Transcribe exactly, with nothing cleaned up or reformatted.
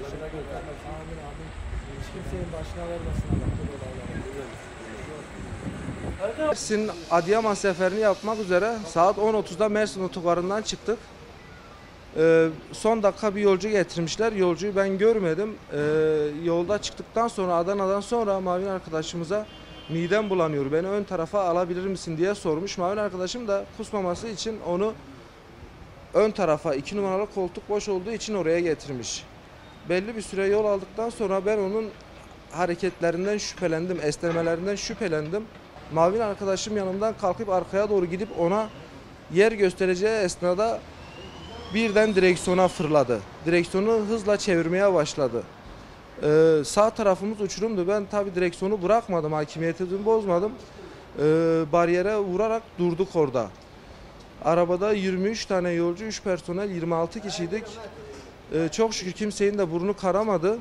başına göstermesin. Amin amin. Hiç kimsenin başına vermesin Allah bu olayları. Mersin Adıyaman seferini yapmak üzere saat on otuzda Mersin otogarından çıktık. Ee, son dakika bir yolcu getirmişler. Yolcuyu ben görmedim. Ee, yolda çıktıktan sonra Adana'dan sonra Mavin arkadaşımıza midem bulanıyor, beni ön tarafa alabilir misin diye sormuş. Mavin arkadaşım da kusmaması için onu ön tarafa, iki numaralı koltuk boş olduğu için oraya getirmiş. Belli bir süre yol aldıktan sonra ben onun hareketlerinden şüphelendim, esnemelerinden şüphelendim. Mavin arkadaşım yanımdan kalkıp arkaya doğru gidip ona yer göstereceği esnada birden direksiyona fırladı. Direksiyonu hızla çevirmeye başladı. Ee, sağ tarafımız uçurumdu. Ben tabi direksiyonu bırakmadım, hakimiyeti bozmadım. Ee, bariyere vurarak durduk orada. Arabada yirmi üç tane yolcu, üç personel, yirmi altı kişiydik. Ee, çok şükür kimsenin de burnu karamadı.